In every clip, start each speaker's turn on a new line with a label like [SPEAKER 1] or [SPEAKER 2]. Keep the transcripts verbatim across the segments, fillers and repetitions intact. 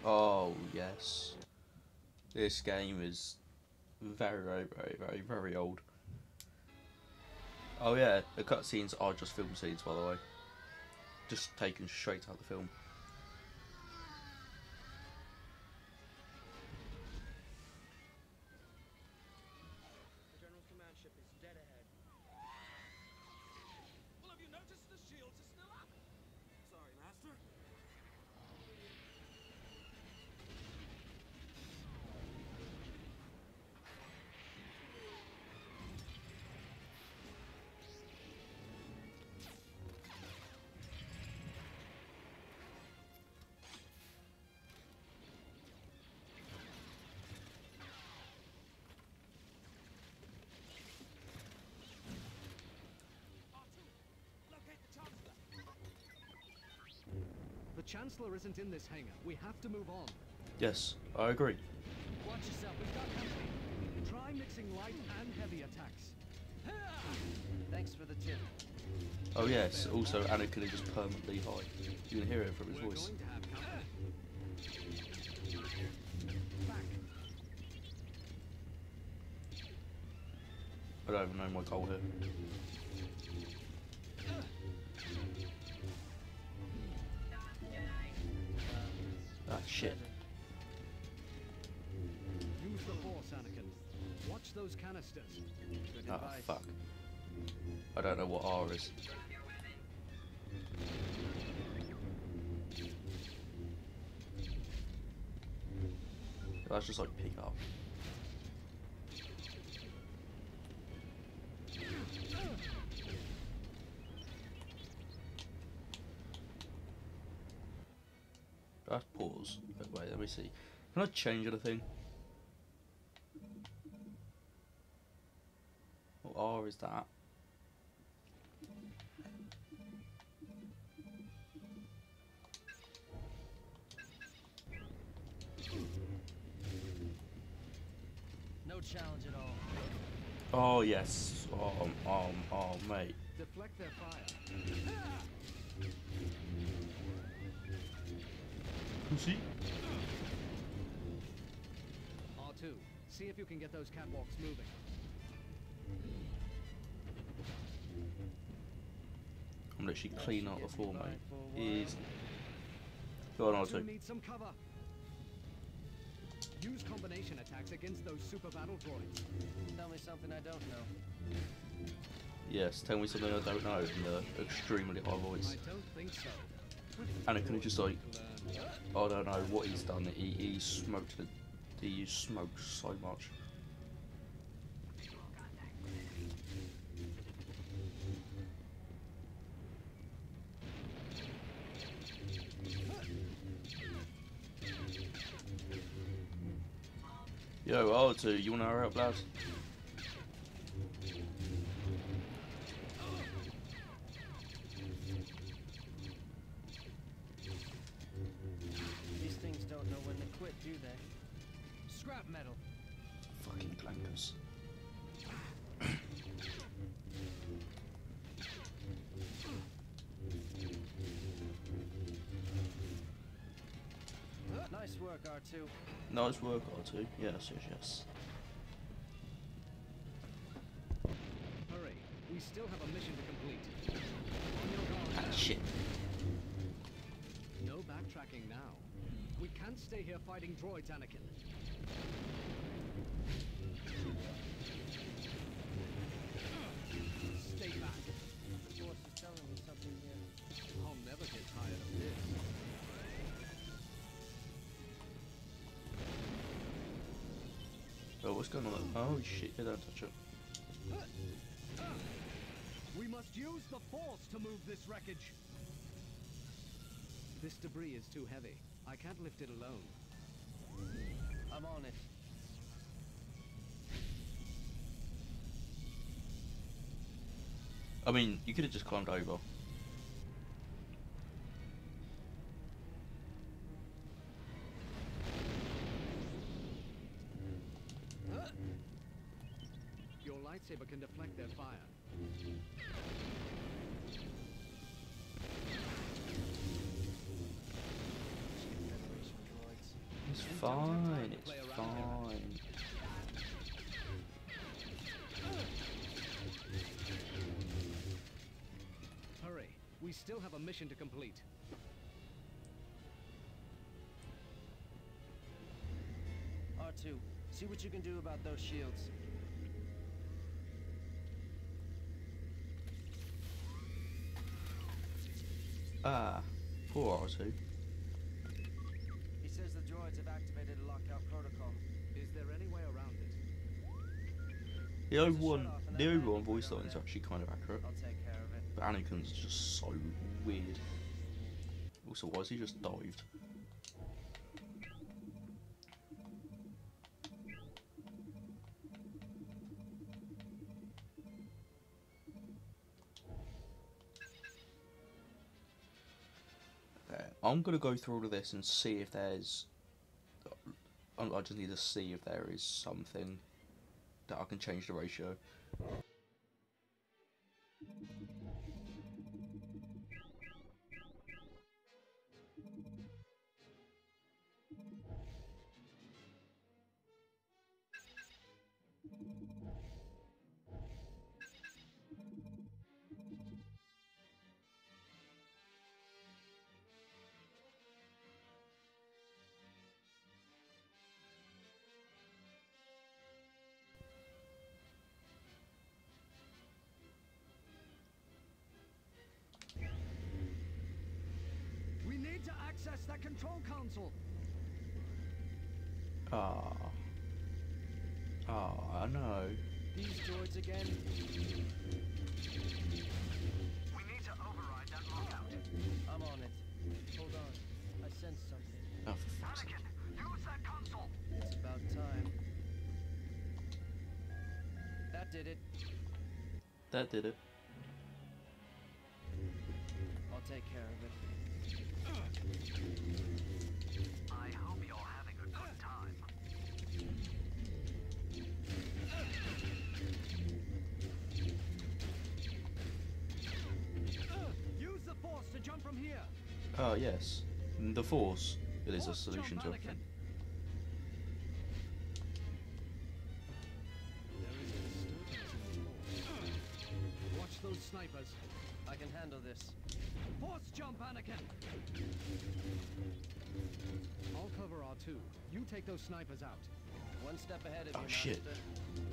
[SPEAKER 1] Oh yes, this game is very, very, very, very, very old. Oh yeah, the cutscenes are just film scenes, by the way, just taken straight out of the film.
[SPEAKER 2] The General's command ship is dead ahead. Well, have you noticed the shields are still up? Sorry, Master. R two, locate the Chancellor.
[SPEAKER 3] The Chancellor isn't in this hangar. We have to move on.
[SPEAKER 1] Yes, I agree.
[SPEAKER 3] Watch yourself, we've got company. Try mixing light and heavy attacks.
[SPEAKER 2] Thanks for the tip.
[SPEAKER 1] Oh yes, also Anakin is just permanently high. You can hear it from his
[SPEAKER 3] We're
[SPEAKER 1] voice.
[SPEAKER 3] going to have company. Back.
[SPEAKER 1] I don't even know my goal here. Ah shit.
[SPEAKER 3] Use the Force, Anakin. Watch those canisters. Good
[SPEAKER 1] Ah
[SPEAKER 3] advice.
[SPEAKER 1] fuck. I don't know what R is. That's just like pick up. That's pause. Wait, let me see. Can I change anything? What R is that?
[SPEAKER 2] No challenge at all.
[SPEAKER 1] Oh yes. Oh, oh, oh mate.
[SPEAKER 3] Deflect their fire.
[SPEAKER 1] Pussy.
[SPEAKER 3] R two, see if you can get those catwalks moving.
[SPEAKER 1] I'm literally clean out the floor, mate.
[SPEAKER 2] For a while.
[SPEAKER 1] Easy. Go on, R
[SPEAKER 3] Two
[SPEAKER 1] two.
[SPEAKER 3] need some cover. Use combination attacks against those super battle droids.
[SPEAKER 2] Tell me something I don't know.
[SPEAKER 1] Yes, tell me something I don't know in the extremely high voice.
[SPEAKER 3] I don't think so.
[SPEAKER 1] Anakin is just like, I don't know what he's done. He, he smoked the, he smoked so much. Yo, R two, you wanna hurry up, lads?
[SPEAKER 2] These things don't know when to quit, do they?
[SPEAKER 3] Scrap metal.
[SPEAKER 1] Fucking clankers.
[SPEAKER 2] Nice work, R two.
[SPEAKER 1] Nice work, R two. Yes, yes, yes.
[SPEAKER 3] Hurry. We still have a mission to complete. On your guard.
[SPEAKER 1] Ah, shit.
[SPEAKER 3] No backtracking now. We can't stay here fighting droids, Anakin. Stay back.
[SPEAKER 2] The Force is telling me something here.
[SPEAKER 3] I'll never get tired of this.
[SPEAKER 1] Oh, what's going on? Oh shit, yeah, don't touch it.
[SPEAKER 3] We must use the Force to move this wreckage. This debris is too heavy. I can't lift it alone.
[SPEAKER 2] I'm on it.
[SPEAKER 1] I mean, you could have just climbed over.
[SPEAKER 3] Your lightsaber can deflect their fire.
[SPEAKER 2] Federation droids.
[SPEAKER 1] It's fine, it's fine.
[SPEAKER 3] Hurry. We still have a mission to complete.
[SPEAKER 4] R two, see what you can do about those shields.
[SPEAKER 1] Ah, poor R two.
[SPEAKER 4] He says the droids have activated a lockout protocol.
[SPEAKER 3] Is there any way around it?
[SPEAKER 1] The
[SPEAKER 4] There's a
[SPEAKER 1] Obi-Wan,
[SPEAKER 4] shut-off in
[SPEAKER 1] the
[SPEAKER 4] that
[SPEAKER 1] Obi-Wan
[SPEAKER 4] landing
[SPEAKER 1] voice
[SPEAKER 4] grid over
[SPEAKER 1] line is
[SPEAKER 4] there.
[SPEAKER 1] actually kind of accurate.
[SPEAKER 4] I'll take care of it.
[SPEAKER 1] But Anakin's just so weird. Also, why has he just dived? Okay, I'm gonna go through all of this and see if there's. I I just need to see if there is something that I can change the ratio.
[SPEAKER 3] We need to access that control console.
[SPEAKER 1] Ah. Ah, I know.
[SPEAKER 4] These droids again?
[SPEAKER 2] We need to override that lockout.
[SPEAKER 4] I'm on it. Hold on. I sense something.
[SPEAKER 1] Oh, for fuck's sake.
[SPEAKER 2] Anakin, use that console.
[SPEAKER 4] It's about time. That did it.
[SPEAKER 1] That did it.
[SPEAKER 4] I'll take care of it.
[SPEAKER 2] I hope you're having a good time.
[SPEAKER 3] Use the force to jump from here.
[SPEAKER 1] Oh, yes. The Force. It is a
[SPEAKER 3] Force
[SPEAKER 1] solution
[SPEAKER 3] jump,
[SPEAKER 1] to
[SPEAKER 3] Anakin.
[SPEAKER 1] everything.
[SPEAKER 3] There is a disturbance in the force. Watch those snipers.
[SPEAKER 4] I can handle this.
[SPEAKER 3] Force jump, Anakin. I'll cover R two. You take those snipers out.
[SPEAKER 4] One step ahead of
[SPEAKER 1] Oh,
[SPEAKER 4] you,
[SPEAKER 1] shit.
[SPEAKER 4] Master.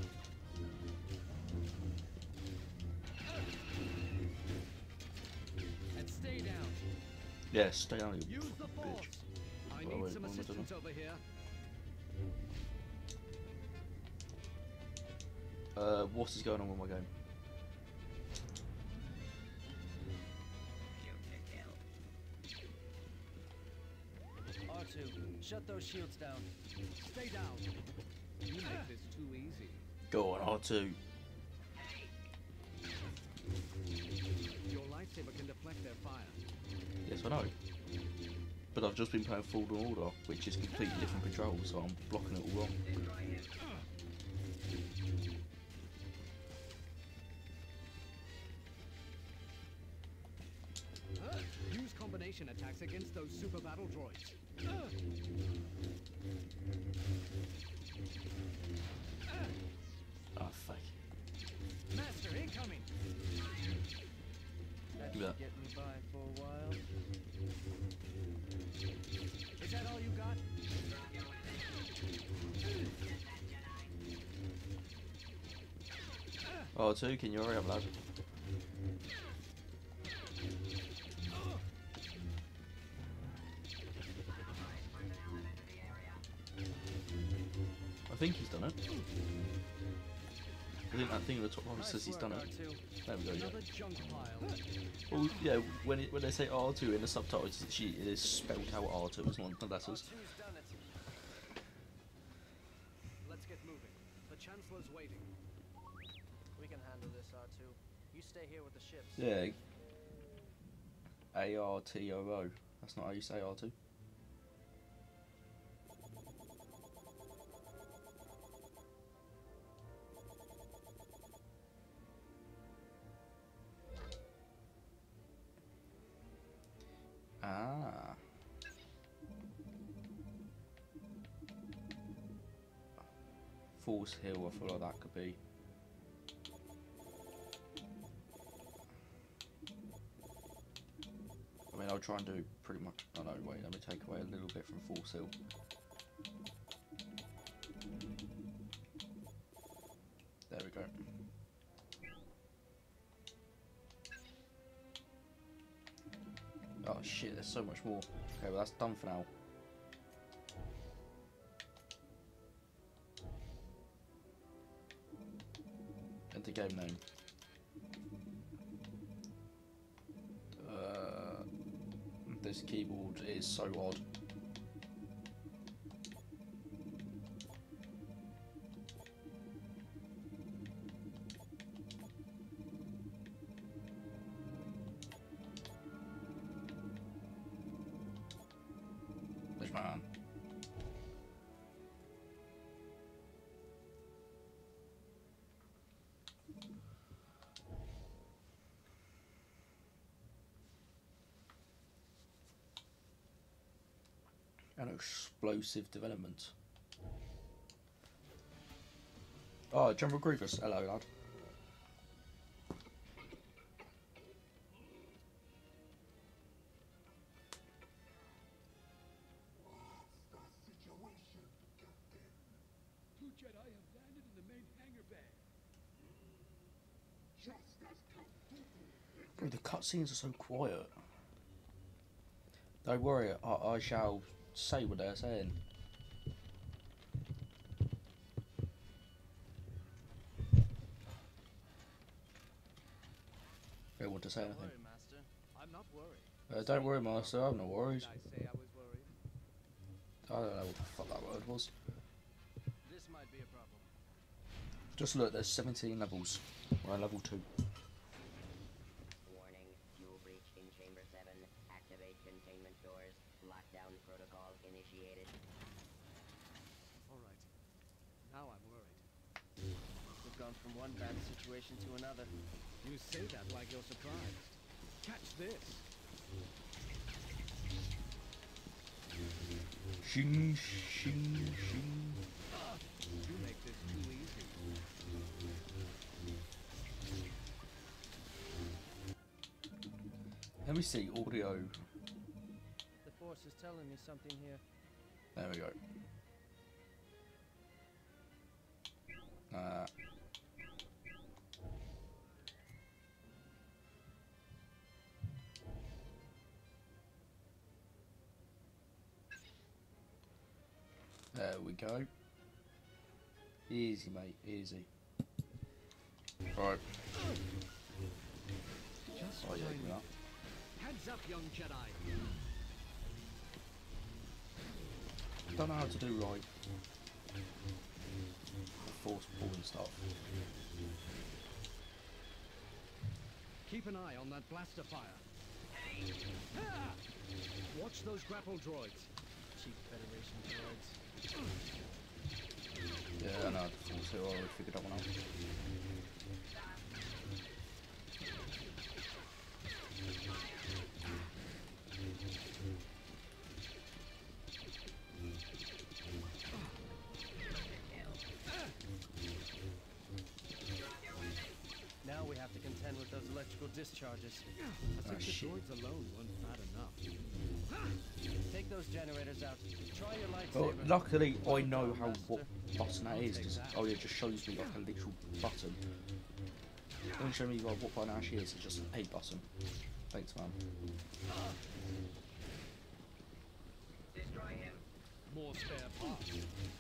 [SPEAKER 3] And stay down.
[SPEAKER 1] Yeah, stay down, you
[SPEAKER 3] Use the
[SPEAKER 1] fucking
[SPEAKER 3] force.
[SPEAKER 1] bitch.
[SPEAKER 3] I
[SPEAKER 1] Oh,
[SPEAKER 3] need
[SPEAKER 1] wait,
[SPEAKER 3] some
[SPEAKER 1] what am I doing?
[SPEAKER 3] assistance over here.
[SPEAKER 1] Uh, what is going on with my game?
[SPEAKER 4] R two, shut those shields down.
[SPEAKER 3] Stay down. You make this too easy.
[SPEAKER 1] Go on, R two.
[SPEAKER 3] Your lightsaber can deflect their fire.
[SPEAKER 1] Yes, I know. But I've just been playing Fallen Order, which is completely different control, so I'm blocking it all wrong.
[SPEAKER 3] Use combination attacks against those super battle droids.
[SPEAKER 1] Ah, fuck.
[SPEAKER 3] Master incoming.
[SPEAKER 4] That
[SPEAKER 1] Yeah.
[SPEAKER 4] should get me by for a while.
[SPEAKER 3] Is that all you got?
[SPEAKER 1] R two, can you hurry up, lad? I think he's done it. I think that thing in the top right
[SPEAKER 4] Nice
[SPEAKER 1] says he's
[SPEAKER 4] work,
[SPEAKER 1] done it.
[SPEAKER 4] R two.
[SPEAKER 1] There we go, yeah.
[SPEAKER 3] Another junk pile.
[SPEAKER 1] Well, yeah, when it, when they say R two in the subtitles, it's, it is spelled out R two, it's not the
[SPEAKER 4] R
[SPEAKER 1] letters.
[SPEAKER 4] two's done it.
[SPEAKER 3] Let's get moving. The Chancellor's waiting.
[SPEAKER 4] We can handle this, R two. You stay here with the ships.
[SPEAKER 1] Yeah. A R T O O. That's not how you say R two. Ah. Force Hill, I feel like that could be. I mean, I'll try and do pretty much. Oh no, wait, let me take away a little bit from Force Hill. There we go. Oh shit, there's so much more. Okay, well that's done for now. Enter game name. Uh, this keyboard is so odd. This man. An explosive development. Oh, General Grievous. Hello, lad.
[SPEAKER 2] Two Jedi have landed in the main hangar bay.
[SPEAKER 1] Bro, the cutscenes are so quiet. Don't worry, I, I shall say what they're saying. They want to say
[SPEAKER 4] Don't
[SPEAKER 1] anything.
[SPEAKER 4] worry, Master. I'm not worried.
[SPEAKER 1] Uh, don't worry, Master, I'm not worried.
[SPEAKER 3] Did I say I was worried?
[SPEAKER 1] I don't know what the fuck that word was.
[SPEAKER 4] This might be a problem.
[SPEAKER 1] Just look, there's seventeen levels. We're on level two.
[SPEAKER 5] Warning, fuel breach in Chamber seven. Activate containment doors. Lockdown protocol initiated.
[SPEAKER 3] Alright. Now I'm worried.
[SPEAKER 4] We've gone from one bad situation to another.
[SPEAKER 3] You say that like you're surprised. Catch this.
[SPEAKER 1] Shing, shing, shing.
[SPEAKER 3] You make this too easy.
[SPEAKER 1] Let me see, audio.
[SPEAKER 4] The Force is telling me something here.
[SPEAKER 1] There we go. Uh, there we go. Easy, mate, easy. Right.
[SPEAKER 3] Just
[SPEAKER 1] Oh, yeah,
[SPEAKER 3] fine.
[SPEAKER 1] give me that.
[SPEAKER 3] Heads up, young Jedi.
[SPEAKER 1] Don't know how to do right. The force pull and stuff.
[SPEAKER 3] Keep an eye on that blaster fire. Ah! Watch those grapple droids.
[SPEAKER 4] Cheap Federation droids.
[SPEAKER 1] Yeah, I know the force here. I already figured that one out.
[SPEAKER 4] Now we have to contend with those electrical discharges.
[SPEAKER 3] I
[SPEAKER 1] Ah,
[SPEAKER 3] think the
[SPEAKER 1] shit.
[SPEAKER 3] droids alone weren't bad enough.
[SPEAKER 4] Take those generators out. Try your lightsaber.
[SPEAKER 1] Well, luckily I
[SPEAKER 4] Well
[SPEAKER 1] know
[SPEAKER 4] done,
[SPEAKER 1] how
[SPEAKER 4] Master.
[SPEAKER 1] what button that
[SPEAKER 3] I'll
[SPEAKER 1] is.
[SPEAKER 3] take
[SPEAKER 1] 'Cause
[SPEAKER 3] that.
[SPEAKER 1] oh yeah, it just shows me like a literal button. It doesn't show me like what button it actually is. It's just a button. Thanks, man.
[SPEAKER 3] More spare parts.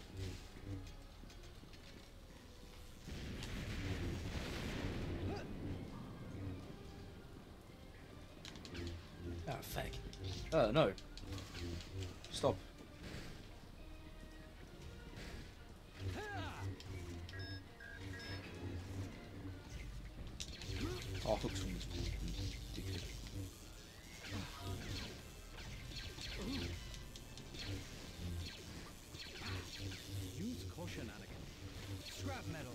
[SPEAKER 1] Ah, fuck. Uh, no. Stop. Oh, hooks from this. Ridiculous.
[SPEAKER 3] Use caution, Anakin.
[SPEAKER 4] Scrap metal.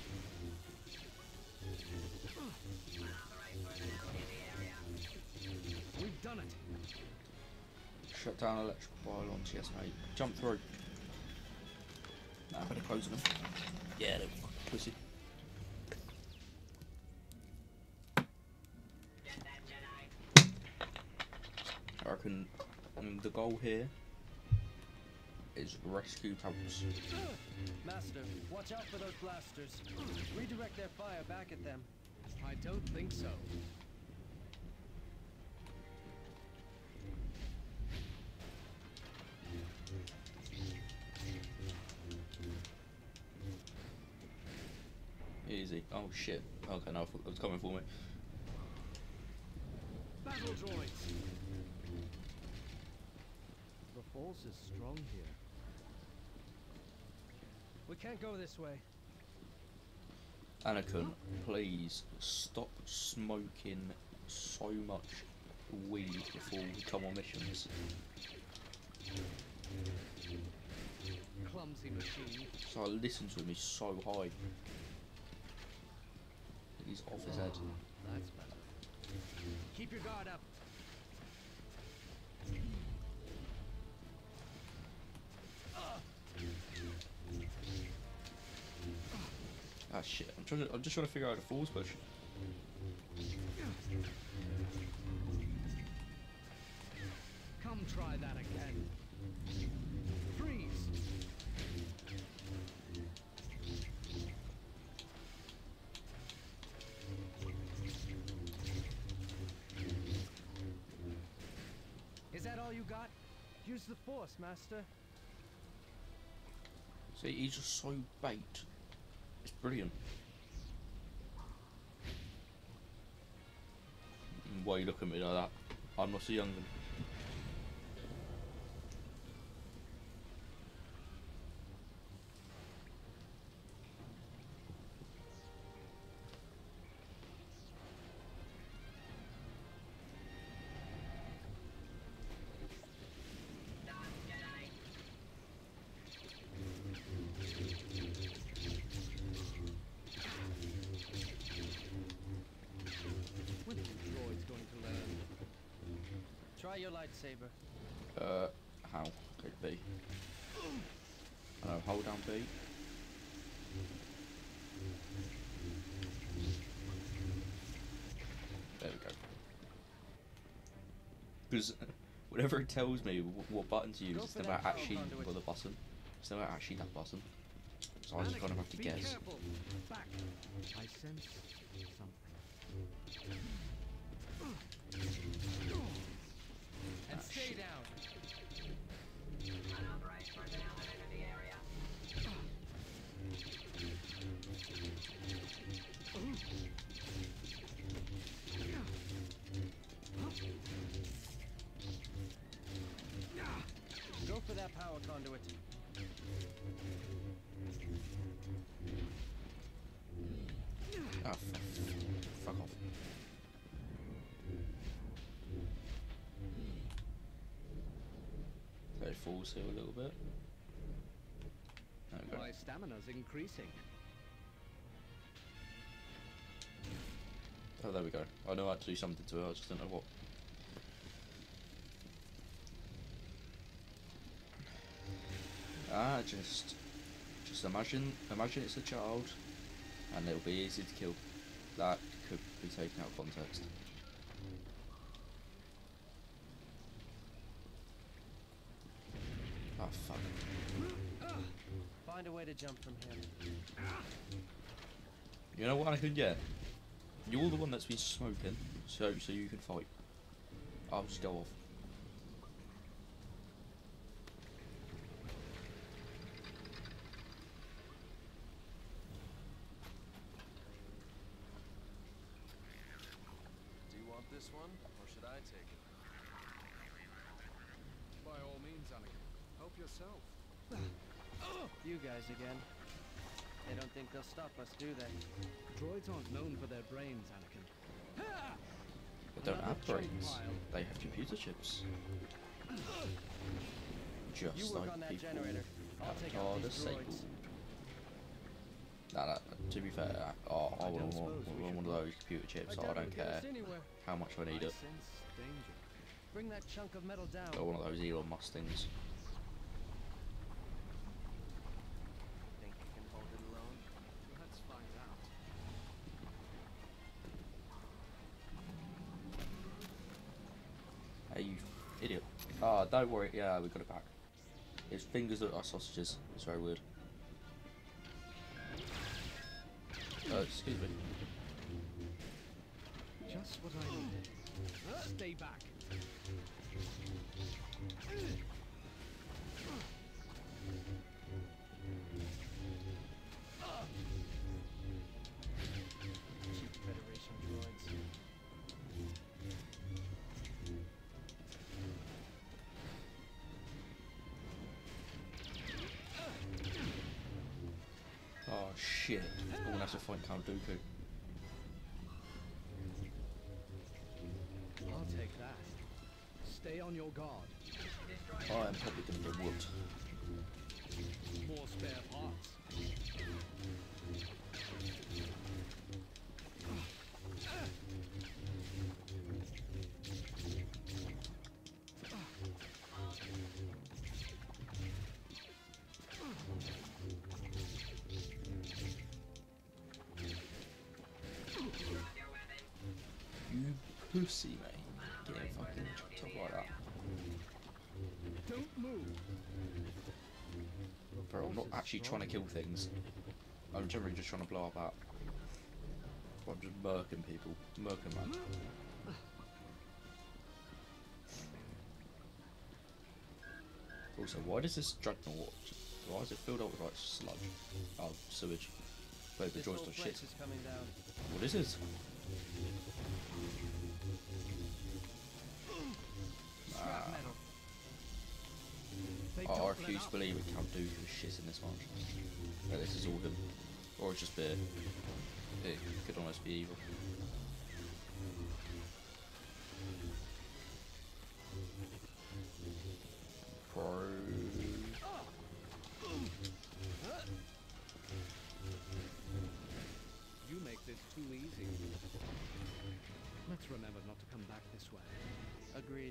[SPEAKER 3] We've done it.
[SPEAKER 1] Shut down electrical pylons. Yes, mate. Jump through. Nah, I better close them. Yeah, they're fucking pussy. I reckon um, the goal here is rescue Tubbs.
[SPEAKER 4] Master, watch out for those blasters. Redirect their fire back at them.
[SPEAKER 3] I don't think so.
[SPEAKER 1] Easy. Oh shit. Okay, no, it was coming for me.
[SPEAKER 3] Battle droids. The force is strong here.
[SPEAKER 4] We can't go this way.
[SPEAKER 1] Anakin, please stop smoking so much weed before we come on missions.
[SPEAKER 3] Clumsy machine.
[SPEAKER 1] So I listen to him, he's so high. He's off his head.
[SPEAKER 3] That's better. Keep your guard up.
[SPEAKER 1] Ah shit, I'm trying to, I'm just trying to figure out a force push.
[SPEAKER 3] Come try that again. Freeze.
[SPEAKER 4] Is that all you got? Use the force, Master.
[SPEAKER 1] See, he's just so bait. It's brilliant. Why you look at me like that? I'm not a young'un.
[SPEAKER 3] When are you droids going to learn?
[SPEAKER 4] Try your lightsaber.
[SPEAKER 1] Uh, how? Okay, B. I know, hold down B. There we go. Because whenever it tells me wh- what button to use,
[SPEAKER 4] Go
[SPEAKER 1] it's
[SPEAKER 4] for
[SPEAKER 1] never
[SPEAKER 4] that power
[SPEAKER 1] actually
[SPEAKER 4] conduit.
[SPEAKER 1] well, the button. It's never actually that button. So I just kind of have to
[SPEAKER 3] Be
[SPEAKER 1] guess.
[SPEAKER 3] careful. Back. I sense something.
[SPEAKER 4] And
[SPEAKER 1] Ah,
[SPEAKER 4] stay
[SPEAKER 1] shit.
[SPEAKER 4] down.
[SPEAKER 5] Unauthorized personnel have entered the area.
[SPEAKER 4] Go for that power conduit.
[SPEAKER 1] Ah, fuck, fuck off. So it falls here a little bit. There we go.
[SPEAKER 3] My stamina's increasing.
[SPEAKER 1] Oh, there we go. I know I had to do something to it, I just don't know what. Ah, just, just imagine, imagine it's a child, and it'll be easy to kill. That could be taken out of context. Oh fuck.
[SPEAKER 4] Find a way to jump from here.
[SPEAKER 1] You know what I can get? You're the one that's been smoking, so so you can fight. I'll just go off.
[SPEAKER 2] Do you want this one, or should I take it?
[SPEAKER 3] By all means, Anakin. Help yourself.
[SPEAKER 4] You guys again. They don't think they'll stop us, do they?
[SPEAKER 3] Droids aren't known for their brains, Anakin.
[SPEAKER 1] They don't
[SPEAKER 3] Another
[SPEAKER 1] have
[SPEAKER 3] chunk
[SPEAKER 1] brains.
[SPEAKER 3] pile.
[SPEAKER 1] They have computer chips.
[SPEAKER 4] You
[SPEAKER 1] Just
[SPEAKER 4] work
[SPEAKER 1] like
[SPEAKER 4] on that
[SPEAKER 1] people
[SPEAKER 4] generator. I'll take
[SPEAKER 1] are
[SPEAKER 4] out these
[SPEAKER 1] disabled.
[SPEAKER 4] droids.
[SPEAKER 1] Nah, nah, to be fair, I, oh, I
[SPEAKER 3] I
[SPEAKER 1] want
[SPEAKER 3] don't
[SPEAKER 1] one,
[SPEAKER 3] suppose we
[SPEAKER 1] one
[SPEAKER 3] should
[SPEAKER 1] of those computer chips, so I
[SPEAKER 4] doubt
[SPEAKER 1] don't
[SPEAKER 4] it'll get
[SPEAKER 1] care
[SPEAKER 4] us anywhere.
[SPEAKER 1] how much I need
[SPEAKER 3] I
[SPEAKER 1] it.
[SPEAKER 3] sense danger.
[SPEAKER 4] Bring that chunk of metal down.
[SPEAKER 1] Or one of those Elon Musk things. Idiot. Ah, oh, don't worry. Yeah, we got it back. His fingers look like sausages. It's very weird. Uh, excuse me.
[SPEAKER 3] Just what I needed. Stay back.
[SPEAKER 4] Cheap Federation droids.
[SPEAKER 1] Oh shit. I'm gonna have to fight Count Dooku.
[SPEAKER 3] I'll take that. Stay on your guard.
[SPEAKER 1] I am probably gonna get whooped.
[SPEAKER 3] More spare parts.
[SPEAKER 1] You pussy, mate. Getting fucking chopped up like that.
[SPEAKER 3] Don't move.
[SPEAKER 1] Bro, I'm not actually trying to kill things. I'm generally just trying to blow up out. I'm just murking people. Murking man. Also, why does this dreadnought, why is it filled up with like sludge? Oh, sewage. Wait, the
[SPEAKER 4] This
[SPEAKER 1] droids
[SPEAKER 4] whole
[SPEAKER 1] are shit.
[SPEAKER 4] place is coming down.
[SPEAKER 1] What is this?
[SPEAKER 3] Scrap metal. They
[SPEAKER 1] Oh, I
[SPEAKER 3] don't let
[SPEAKER 1] refuse to
[SPEAKER 3] up.
[SPEAKER 1] believe it can't do the shit in this one. Yeah, this is all him. Or it's just beer. It could almost be evil. Pro.
[SPEAKER 3] You make this too easy. Let's remember not to come back this way.
[SPEAKER 4] Agreed.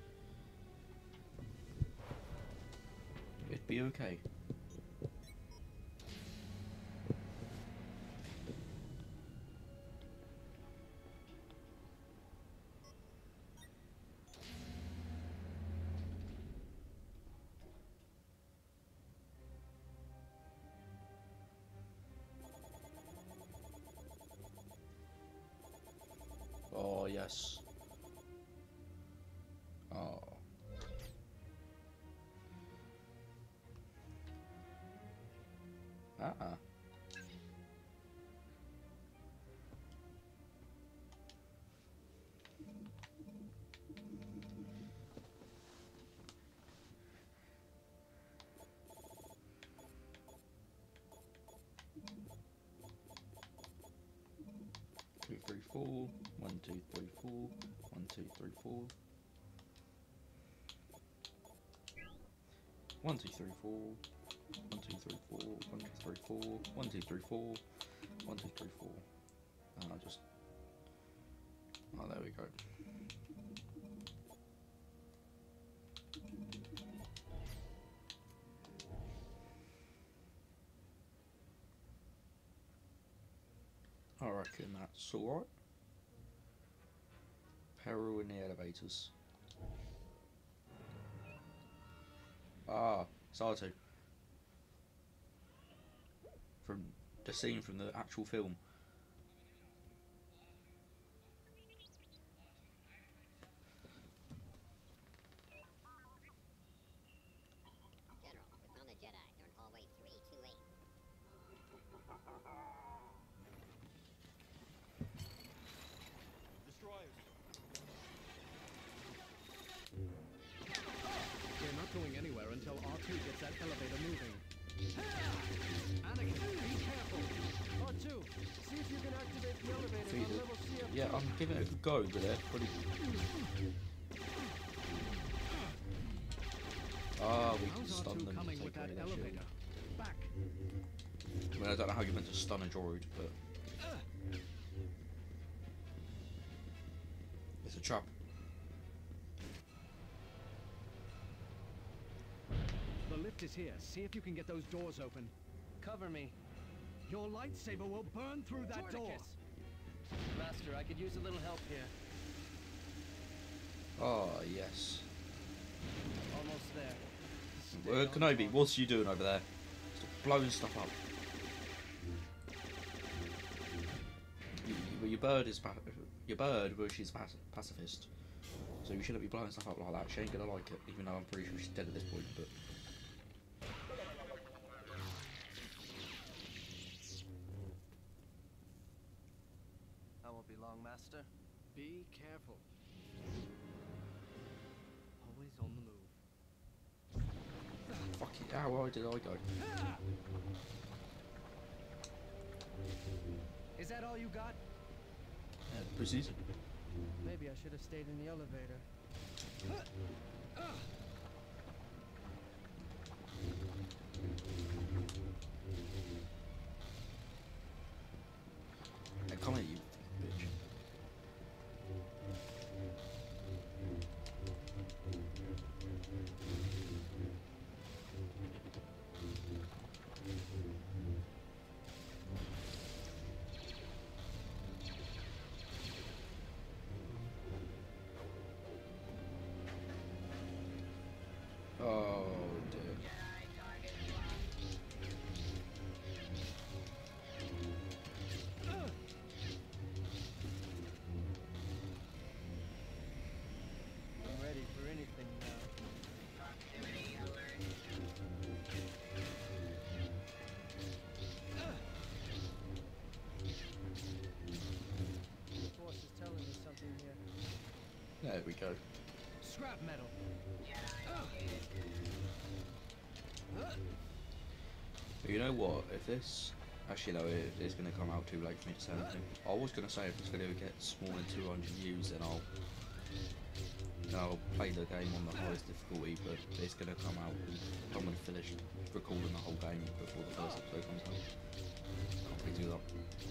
[SPEAKER 1] It'd be okay. Oh, yes. Oh. Uh-uh. Two, three, four. One, two, three, four. One, two, three, four. One, two, three, four. One, two, three, four. One, two, three, four. One, two, three, four. One, two, three, four. And I just. Oh, there we go. I reckon that's alright. Peril in the elevators. Ah, Sartu. From the scene from the actual film.
[SPEAKER 6] General, we found a Jedi. They're in hallway three two eight.
[SPEAKER 2] Destroyers.
[SPEAKER 3] We're not going anywhere until R two gets that elevator moving. Anakin, be careful.
[SPEAKER 4] R two, see if you can activate the elevators
[SPEAKER 1] Feed
[SPEAKER 4] on
[SPEAKER 1] it.
[SPEAKER 4] level C F two.
[SPEAKER 1] Yeah, I'm giving it a good go, but they're pretty. Ah, we can
[SPEAKER 3] How's
[SPEAKER 1] stun
[SPEAKER 3] R two
[SPEAKER 1] them to
[SPEAKER 3] coming
[SPEAKER 1] take
[SPEAKER 3] with that
[SPEAKER 1] away their shield.
[SPEAKER 3] elevator? Back.
[SPEAKER 1] I mean, I don't know how you're meant to stun a droid, but it's a trap.
[SPEAKER 3] The lift is here. See if you can get those doors open.
[SPEAKER 4] Cover me.
[SPEAKER 3] Your lightsaber will burn through that door.
[SPEAKER 4] Master, I could use a little help here.
[SPEAKER 1] Ah, yes.
[SPEAKER 4] Almost there. Stay
[SPEAKER 1] Uh,
[SPEAKER 4] on
[SPEAKER 1] Kenobi,
[SPEAKER 4] course.
[SPEAKER 1] what's you doing over there? Stop blowing stuff up. You, you, your bird is pa your bird, well, she's pac pacifist, so you shouldn't be blowing stuff up like that. She ain't gonna like it, even though I'm pretty sure she's dead at this point. But
[SPEAKER 4] I won't be long, Master.
[SPEAKER 3] Be careful. Always on the move.
[SPEAKER 1] fuck it, how wide did I go?
[SPEAKER 4] Is that all you got?
[SPEAKER 1] Yeah, pussies.
[SPEAKER 4] Maybe I should have stayed in the elevator.
[SPEAKER 1] Hey, come here, you bitch. Oh dear.
[SPEAKER 4] I'm ready for anything now. The Force is telling me something here.
[SPEAKER 1] There we go.
[SPEAKER 4] Scrap metal.
[SPEAKER 1] But you know what? If this, actually no, it is going to come out too late for me to say anything. I was going to say if this video gets more than two hundred views, then I'll, then I'll play the game on the highest difficulty. But it's going to come out. I'm going to finish recording the whole game before the first episode comes out. Can't really do that.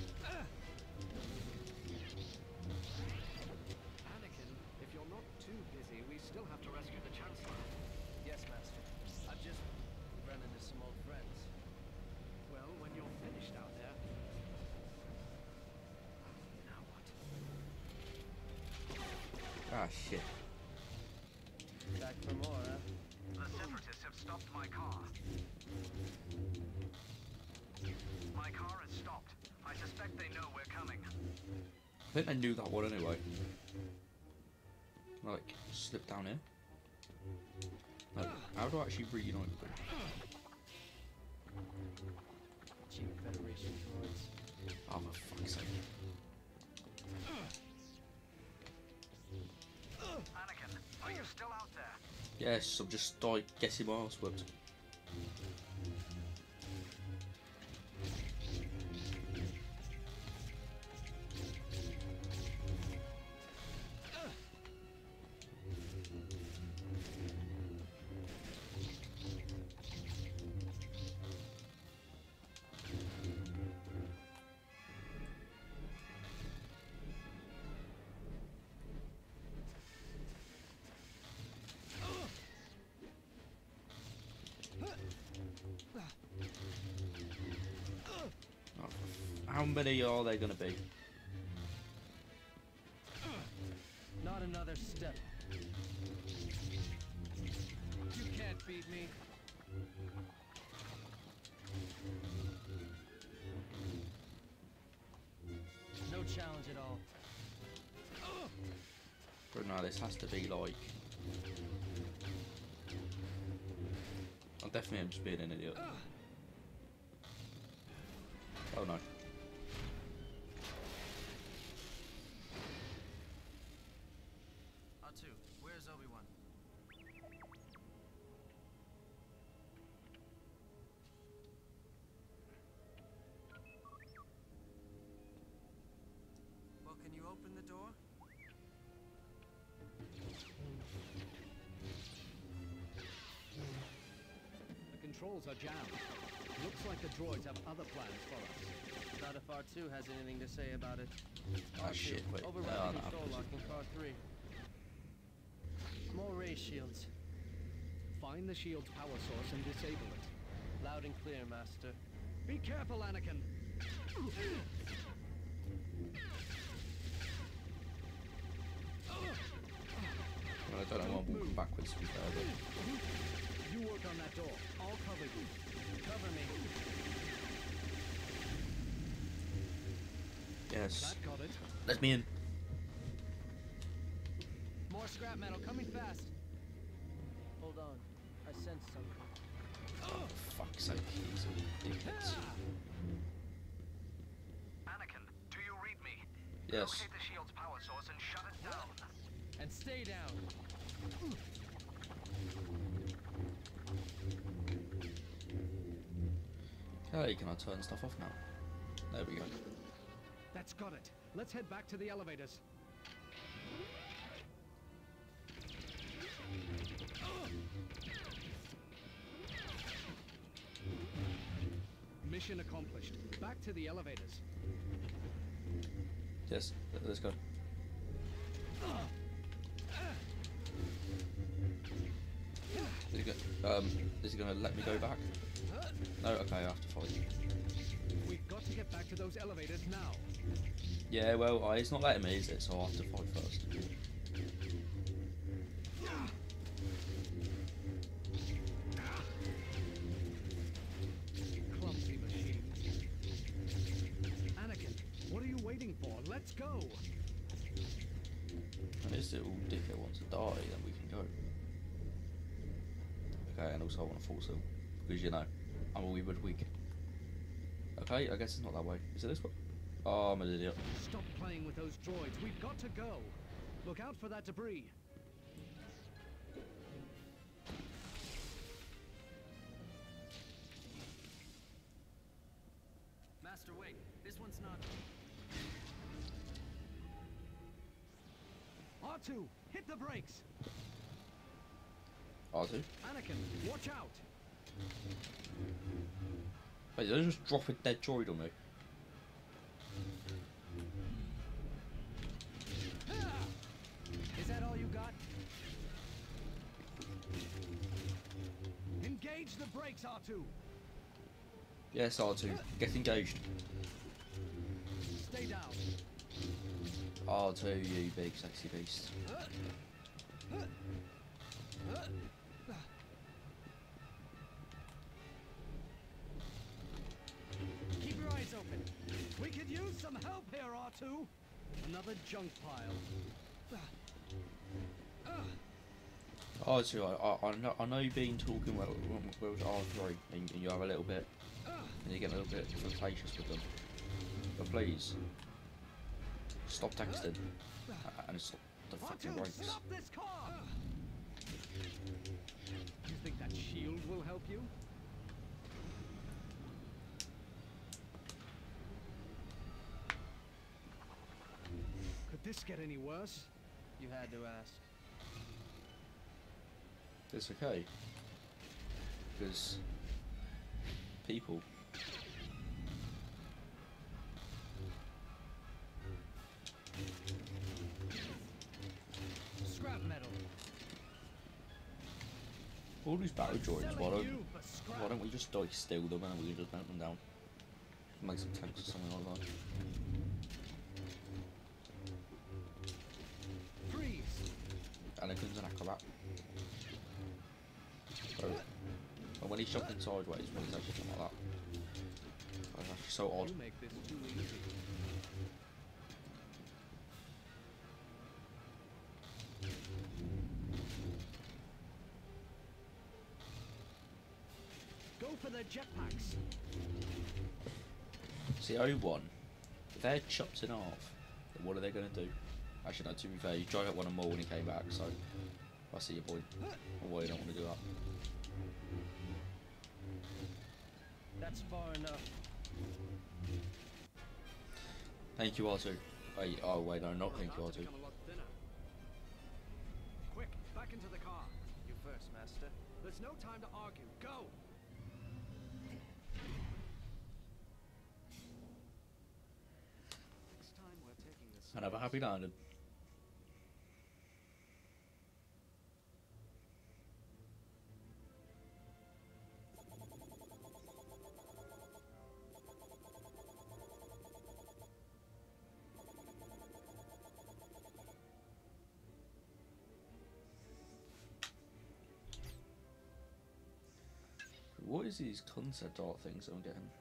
[SPEAKER 3] Anakin, if you're not too busy, we still have to rescue the Chancellor.
[SPEAKER 4] Yes, Master. I've just run into some old friends.
[SPEAKER 3] Well, when you're finished out there. Now what?
[SPEAKER 1] Ah shit.
[SPEAKER 4] Back for more, huh?
[SPEAKER 7] The Separatists have stopped my car. My car has stopped. I suspect they know we're coming.
[SPEAKER 1] I think they knew that one anyway. Like, slip down here. No, how do I actually reunite with them?
[SPEAKER 4] Cheap Federation droids.
[SPEAKER 1] Oh, for fuck's sake.
[SPEAKER 7] Anakin, are you still out there?
[SPEAKER 1] Yes, I'm just like getting my ass whipped. How many are they gonna be?
[SPEAKER 4] Not another step. You can't beat me. No challenge at all.
[SPEAKER 1] But no, this has to be like. I definitely am just being an idiot. Oh no.
[SPEAKER 4] R two, where's Obi-Wan? Well, can you open the door?
[SPEAKER 3] The controls are jammed. Looks like the droids have other plans for us.
[SPEAKER 4] Not if R two has anything to say about it.
[SPEAKER 1] Oh
[SPEAKER 4] R two,
[SPEAKER 1] shit, wait.
[SPEAKER 4] override
[SPEAKER 1] Oh,
[SPEAKER 4] the
[SPEAKER 1] no.
[SPEAKER 4] control lock in car three. More ray shields.
[SPEAKER 3] Find the shield's power source and disable it.
[SPEAKER 4] Loud and clear, Master.
[SPEAKER 3] Be careful, Anakin.
[SPEAKER 1] Well, I don't know why I'm walking backwards to be fair, but
[SPEAKER 3] You work on that door. I'll cover you.
[SPEAKER 4] Cover me.
[SPEAKER 1] yes.
[SPEAKER 3] That got it.
[SPEAKER 1] Let me in.
[SPEAKER 4] More scrap metal coming fast. Hold on. I sense something.
[SPEAKER 1] Oh, fuck's sake, these are dickheads.
[SPEAKER 7] Anakin, do you read me?
[SPEAKER 1] Yes.
[SPEAKER 7] Locate the shield's power source and shut it down.
[SPEAKER 4] And stay down.
[SPEAKER 1] Okay, can I turn stuff off now? There we go.
[SPEAKER 3] That's got it. Let's head back to the elevators. Mission accomplished. Back to the elevators.
[SPEAKER 1] Yes, let- let's go. Is he, go um, is he gonna let me go back? No, okay, I have to follow you.
[SPEAKER 3] We've got to get back to those elevators now.
[SPEAKER 1] Yeah, well, uh, it's not letting me, is it? So I have to fight first.
[SPEAKER 3] Clumsy machine. Anakin, what are you waiting for? Let's go.
[SPEAKER 1] And this little dickhead wants to die, then we can go. Okay, and also I want to force heal. Because, you know, I'm a wee bit weak. Okay, I guess it's not that way. Is it this way? Oh, I'm an idiot.
[SPEAKER 3] Stop playing with those droids. We've got to go. Look out for that debris.
[SPEAKER 4] Master, wait. This one's not.
[SPEAKER 3] R two, hit the brakes.
[SPEAKER 1] R two?
[SPEAKER 3] Anakin, watch out.
[SPEAKER 1] Wait, did I just drop a dead droid on me?
[SPEAKER 3] Is that all you got? Engage the brakes, R two.
[SPEAKER 1] Yes, R two. Get engaged.
[SPEAKER 3] Stay down.
[SPEAKER 1] R two, you big sexy beast.
[SPEAKER 3] Keep your eyes open. We could use some help here, R two. Another junk pile.
[SPEAKER 1] R two, I, I, I, know, I know you've been talking well, well with R three, and, and you have a little bit, and you get a little bit flirtatious with them. But please, stop texting, and stop the
[SPEAKER 3] R
[SPEAKER 1] fucking
[SPEAKER 3] two,
[SPEAKER 1] brakes.
[SPEAKER 3] stop this car! You think that shield will help you? Could this get any worse?
[SPEAKER 4] You had to ask.
[SPEAKER 1] It's okay. Because people.
[SPEAKER 3] Scrap metal.
[SPEAKER 1] All these battle droids, why
[SPEAKER 3] Selling
[SPEAKER 1] don't,
[SPEAKER 3] you for scrap.
[SPEAKER 1] why don't we just like steal them and we can just melt them down? Make some tanks or something like that.
[SPEAKER 3] Freeze.
[SPEAKER 1] Anakin's an acrobat. So, and when he's jumping sideways, when he's actually something like that. That's actually so odd.
[SPEAKER 3] You make this too easy. Go for the jetpacks.
[SPEAKER 1] See, O one, if they're chopped in half, then what are they going to do? Actually, no, to be fair, you tried out one more when he came back, so I see your point. Or why you don't want to do that.
[SPEAKER 4] That's far enough.
[SPEAKER 1] Thank you, R two. Wait, oh wait, no, not thank you, R two.
[SPEAKER 3] Become a lot thinner. Quick, back into the car.
[SPEAKER 4] You first, Master.
[SPEAKER 3] There's no time to argue. Go.
[SPEAKER 4] Next time we're taking this.
[SPEAKER 1] And have a happy landing. What is these concept art things I'm getting?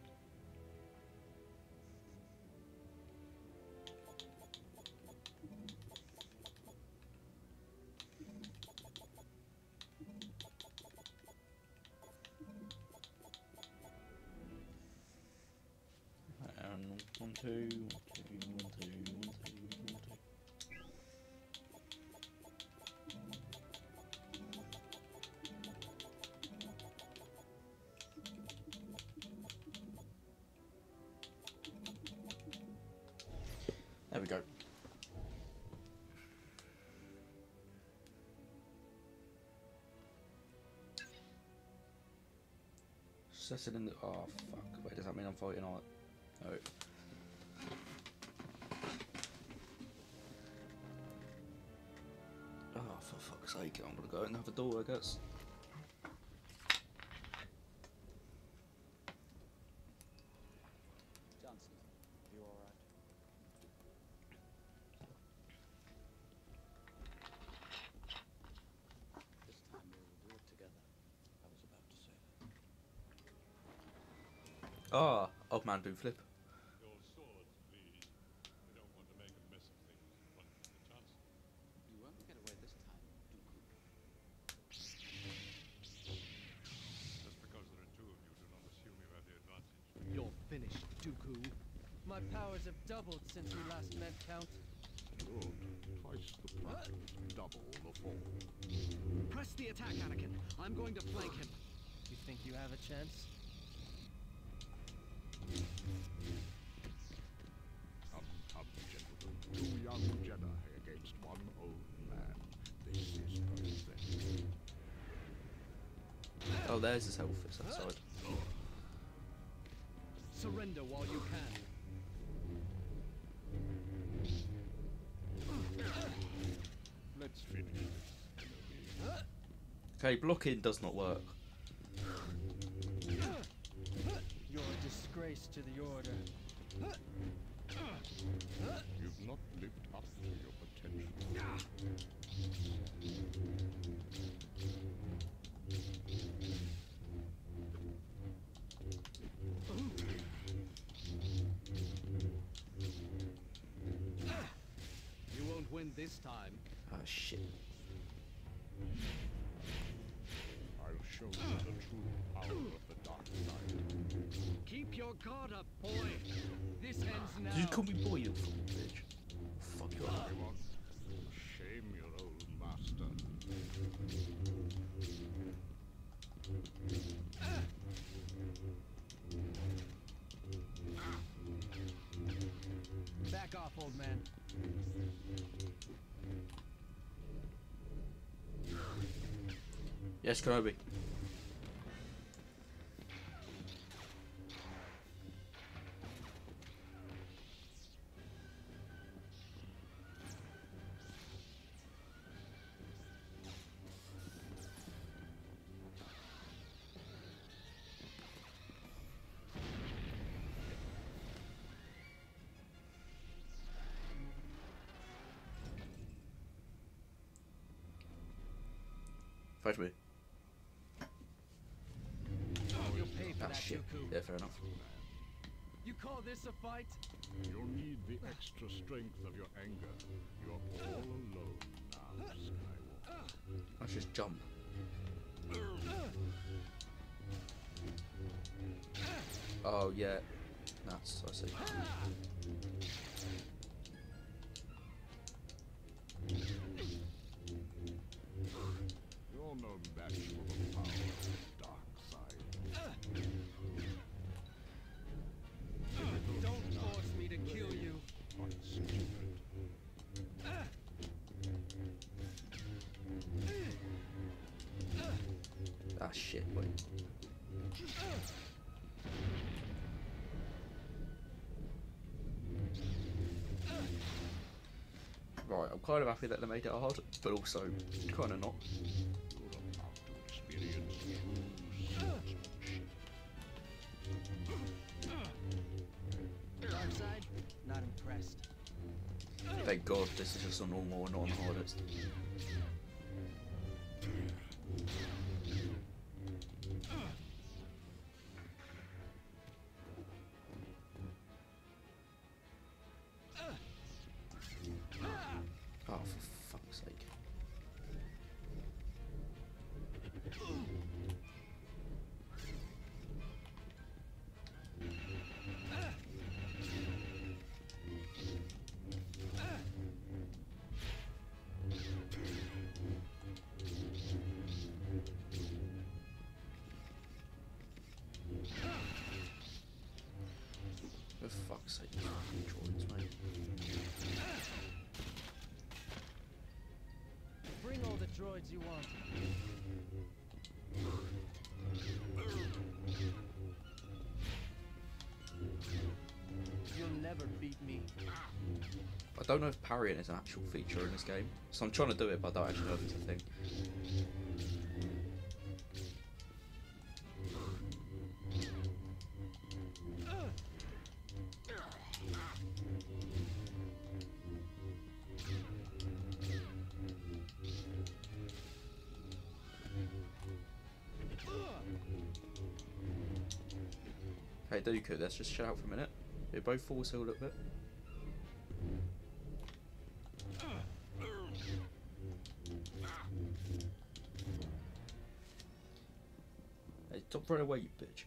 [SPEAKER 1] And one, two, one, two, one, two, one, two, one, two. There we go. Set it in the. Oh fuck! Wait, does that mean I'm fighting on it? No. Oh, for fuck's sake! I'm gonna go and have a door, I guess.
[SPEAKER 8] Johnson, you all right? This time we will do it together. I was about to say that.
[SPEAKER 1] Ah, old man do flip.
[SPEAKER 9] Your swords, please. We don't want to make a mess of things in front of the Johnson.
[SPEAKER 8] You won't get away this time, Dooku.
[SPEAKER 9] Just because there are two of you, do not assume you have the advantage.
[SPEAKER 3] You're finished, Dooku.
[SPEAKER 4] My powers have doubled since we last met, Count.
[SPEAKER 10] Good. Twice the price, double the fall.
[SPEAKER 3] Press the attack, Anakin. I'm going to flank him.
[SPEAKER 4] You think you have a chance?
[SPEAKER 10] Come, come, gentlemen. Two young Jedi against one old man. This is perfect.
[SPEAKER 1] Oh, there's his health. It's that side.
[SPEAKER 3] Surrender while you can.
[SPEAKER 10] Let's finish this.
[SPEAKER 1] Okay, blocking does not work.
[SPEAKER 4] You're a disgrace to the Order.
[SPEAKER 10] You've not lived up to your potential.
[SPEAKER 3] You won't win this time.
[SPEAKER 1] Ah, shit.
[SPEAKER 10] I'll show you the true power of the dark side.
[SPEAKER 3] Keep your guard up, boy.
[SPEAKER 4] This ends now.
[SPEAKER 1] Did you call me boy, you fucking bitch? Fuck you up.
[SPEAKER 10] Everyone, shame your old master.
[SPEAKER 4] Back off, old man.
[SPEAKER 1] Yes, Kenobi. Fight me.
[SPEAKER 4] You'll pay for
[SPEAKER 1] Ah,
[SPEAKER 4] that,
[SPEAKER 1] shit.
[SPEAKER 4] Dooku.
[SPEAKER 1] Yeah, fair enough.
[SPEAKER 4] You call this a fight?
[SPEAKER 10] You'll need the extra strength of your anger. You're all alone now, Skywalker.
[SPEAKER 1] Let's just jump. Oh, yeah. That's, I see.
[SPEAKER 10] You're no match for the power of the dark side.
[SPEAKER 4] Don't force me to kill you.
[SPEAKER 10] Quite stupid.
[SPEAKER 1] Ah, shit, wait. Right, I'm kind of happy that they made it hard, but also kind of not.
[SPEAKER 10] You're about to experience true swordsmanship.
[SPEAKER 4] Dark side? Not impressed.
[SPEAKER 1] Thank God this is just a normal and not on hardest. Fuck's sake, fucking droids, mate.
[SPEAKER 4] Bring all the droids you want. You'll never beat me.
[SPEAKER 1] I don't know if parrying is an actual feature in this game, so I'm trying to do it, but I don't actually know if it's a thing. Hey Dooku, let's just chill out for a minute. We both force heal a little bit. Hey, stop running away, you bitch.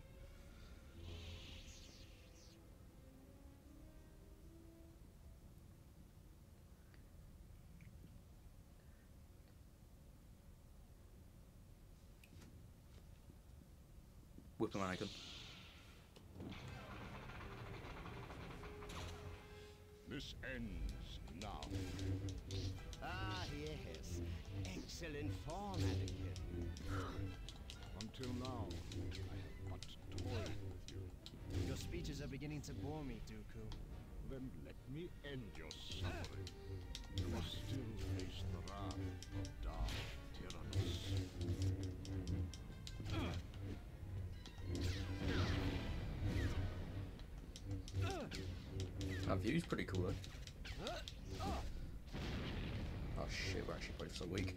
[SPEAKER 1] Whip him, Anakin.
[SPEAKER 10] This ends now.
[SPEAKER 3] Ah, yes. Excellent form, Anakin.
[SPEAKER 10] Until now, I have but toyed with you.
[SPEAKER 4] Your speeches are beginning to bore me, Dooku.
[SPEAKER 10] Then let me end your suffering. You must still face the wrath of Darth Tyrannus.
[SPEAKER 1] That view's pretty cool though. Oh shit, we're actually both so weak.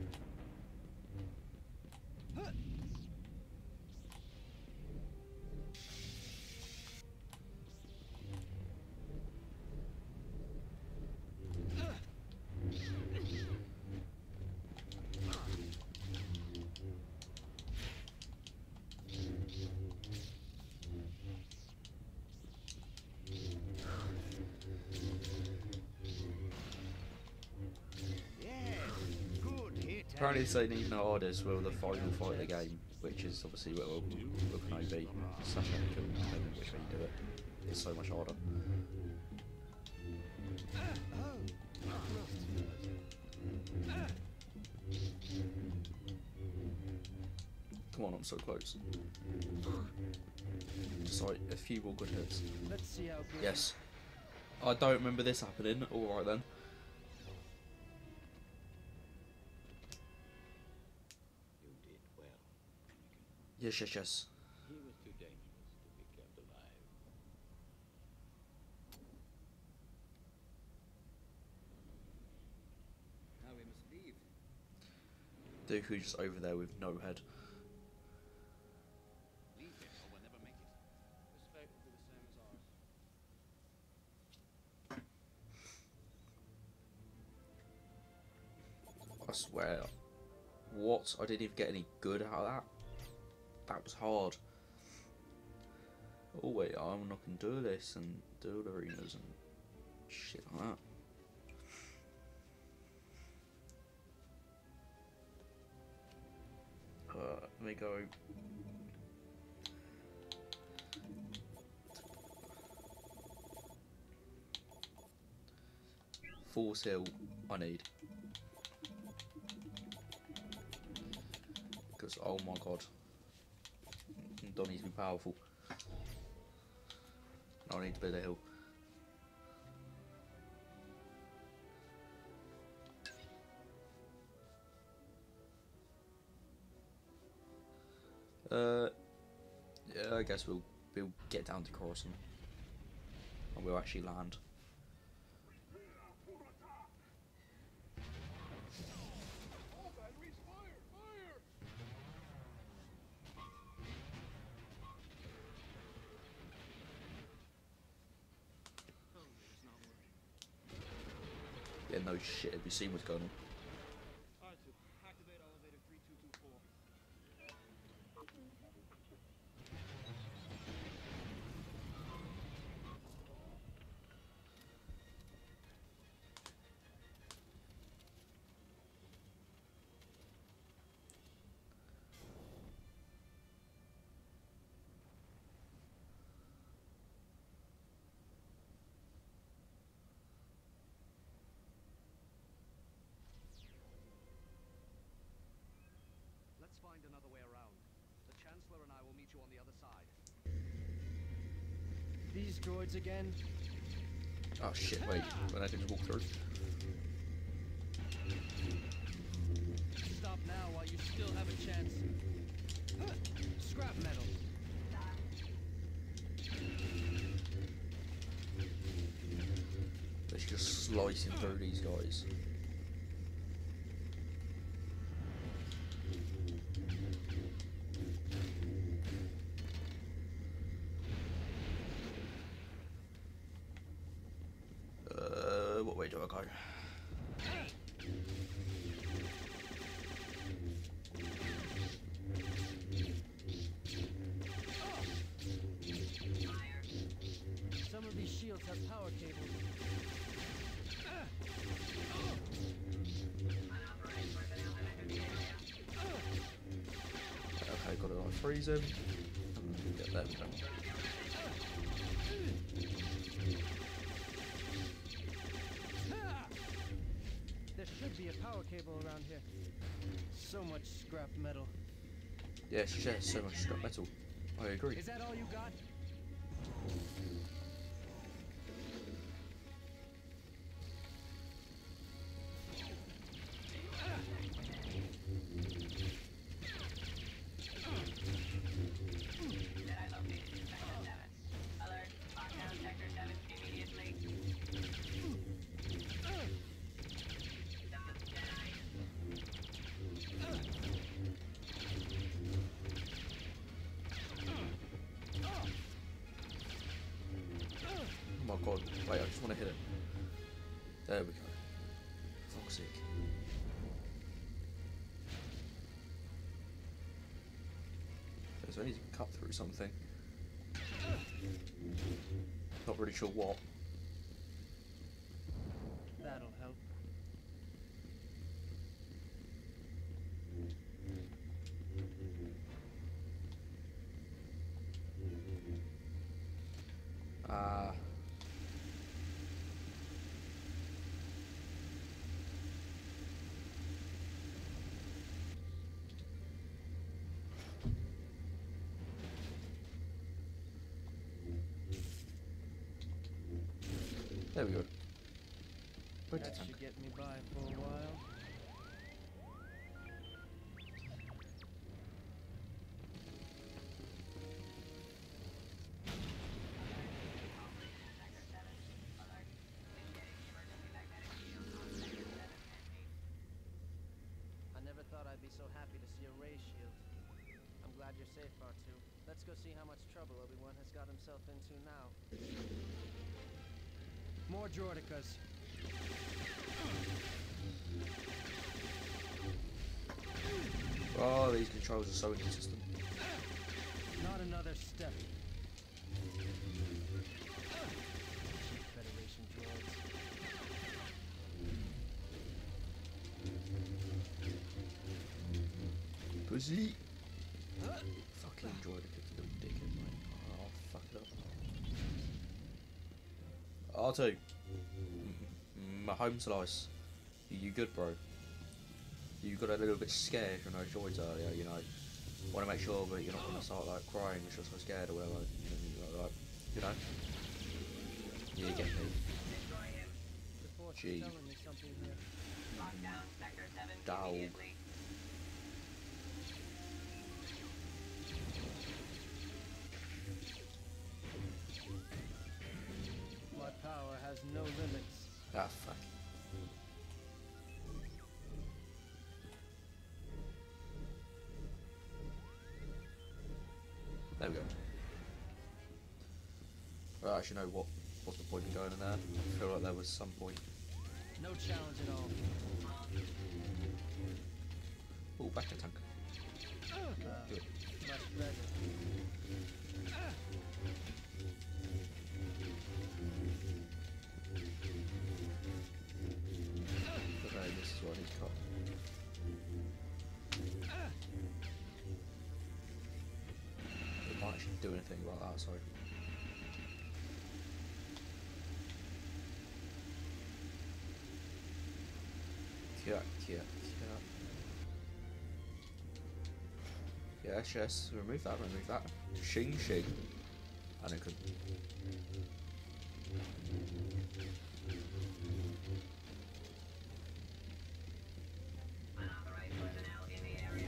[SPEAKER 1] Apparently they need no orders will the final fight of the game, which is obviously where we'll look an O B slash Anakin, depending which way you do it. It's so much harder. Come on, I'm so close. Just like a few more good hits.
[SPEAKER 4] Let's see how good.
[SPEAKER 1] Yes. I don't remember this happening. Alright then. Yes, yes, yes.
[SPEAKER 8] He was too dangerous to be kept alive.
[SPEAKER 3] Now we must leave.
[SPEAKER 1] Dooku just over there with no head.
[SPEAKER 3] Leave him or we'll never make it. This fate will be the same as ours.
[SPEAKER 1] I swear. What? I didn't even get any good out of that. That was hard. Oh wait, I'm not gonna do this and do the arenas and shit like that. Uh, let me go. Force heal I need. Because oh my god. Don't need to be powerful. I need to be the hill. Uh, yeah, I guess we'll we'll get down to Coruscant and we'll actually land. Yeah, no shit. Have you seen what's going on?
[SPEAKER 2] R two, activate elevator three two two four.
[SPEAKER 4] These droids again?
[SPEAKER 1] Oh shit, wait, when I can just walk through.
[SPEAKER 4] Stop now while you still have a chance. Scrap metal.
[SPEAKER 1] Let's just slicing through these guys. Uh, what way do I go?
[SPEAKER 4] Some of these shields have power cables.
[SPEAKER 1] Okay, got to like freeze him. Get there we go.
[SPEAKER 4] There should be a power cable around here. So much scrap metal.
[SPEAKER 1] Yeah, she shares so much scrap metal. I agree.
[SPEAKER 4] Is that all you got?
[SPEAKER 1] Oh my god, wait, I just want to hit it. There we go. Fuck's sake. Okay, so I need to cut through something. Not really sure what.
[SPEAKER 4] That'll help.
[SPEAKER 1] Uh, there we go. Where'd
[SPEAKER 4] That
[SPEAKER 1] the tank?
[SPEAKER 4] should get me by for a while. I never thought I'd be so happy to see a ray shield. I'm glad you're safe, R two. Let's go see how much trouble Obi-Wan has got himself into now. More droidicas.
[SPEAKER 1] Oh, these controls are so inconsistent.
[SPEAKER 4] Not another step. Cheap Federation droids.
[SPEAKER 1] Pussy! Fucking enjoyed it, little dickhead, mate. Oh, fuck it up. R two. My home slice. You, you good, bro? You got a little bit scared from those droids earlier, you know. Want to make sure that you're not going to start like crying because you're so scared or whatever. Like, you know. You get me.
[SPEAKER 4] The Force is
[SPEAKER 1] Gee.
[SPEAKER 4] telling me something here.
[SPEAKER 1] Dog.
[SPEAKER 4] My power has no limits.
[SPEAKER 1] Ah, fuck. There we go. Well, I actually know what what's the point in going in there. I feel like there was some point.
[SPEAKER 4] No challenge at all.
[SPEAKER 1] Oh, back to tank.
[SPEAKER 4] Uh,
[SPEAKER 1] Good.
[SPEAKER 4] much better.
[SPEAKER 1] Okay, this is what I need to cut. We can't actually do anything about that, sorry. Yeah, yeah, yeah. Yes, yes, remove that, remove that. Shing, shing. Anakin.
[SPEAKER 5] Unauthorized personnel in the area.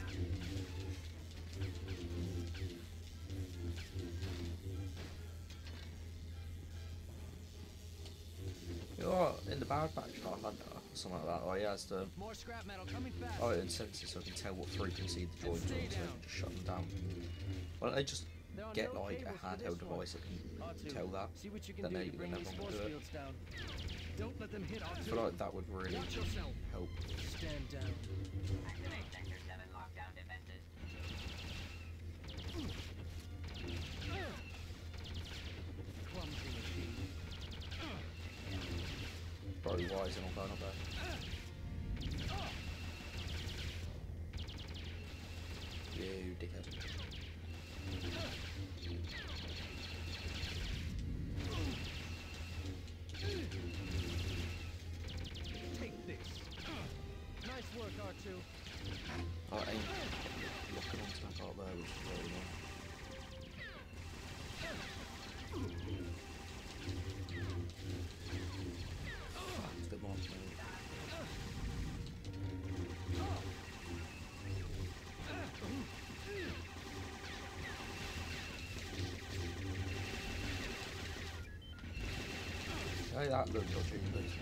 [SPEAKER 1] You're in the Bad Batch, oh, Hunter, or something like that. Oh, he has the.
[SPEAKER 3] More scrap metal coming fast.
[SPEAKER 1] Oh, it senses so I can tell what frequency the droids are, so I can just shut them down. Why don't they just
[SPEAKER 4] There are
[SPEAKER 1] get
[SPEAKER 4] no
[SPEAKER 1] like a
[SPEAKER 4] cables for
[SPEAKER 1] handheld
[SPEAKER 4] this one.
[SPEAKER 1] device that
[SPEAKER 4] R
[SPEAKER 1] can
[SPEAKER 4] two,
[SPEAKER 1] tell that?
[SPEAKER 4] See what you can
[SPEAKER 1] Then
[SPEAKER 4] do
[SPEAKER 1] they,
[SPEAKER 4] to bring
[SPEAKER 1] then
[SPEAKER 4] these
[SPEAKER 1] everyone
[SPEAKER 4] force
[SPEAKER 1] will do it.
[SPEAKER 4] fields down.
[SPEAKER 3] Don't let them hit R
[SPEAKER 1] I
[SPEAKER 3] two.
[SPEAKER 1] feel like that would really
[SPEAKER 3] Watch yourself.
[SPEAKER 1] help.
[SPEAKER 4] Stand down.
[SPEAKER 5] Activate Sector seven lockdown defenses.
[SPEAKER 3] Clumsy machine.
[SPEAKER 1] Probably wise and all going up there. You dickhead.
[SPEAKER 3] Take this.
[SPEAKER 4] Nice work, R two.
[SPEAKER 1] Oh, I ain't looking onto that part there, which is really annoying. Fuck the monster. Hey, that looked dodgy, this one.